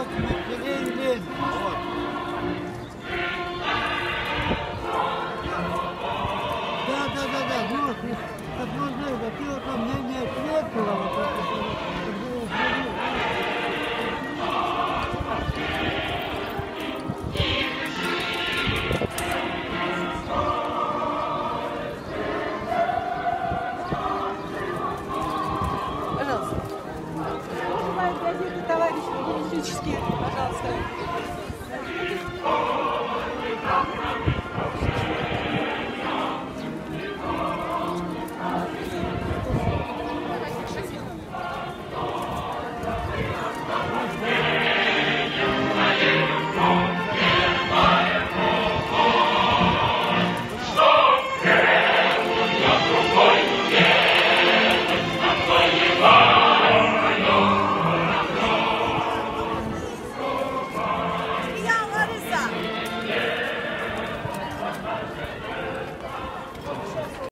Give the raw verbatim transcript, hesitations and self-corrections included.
Вот Ленин. Вот. Да, да, да, да. Ну, как можно, ты вот мне не ответила. Вот это. Пожалуйста. Газеты, товарищи коммунистические, пожалуйста.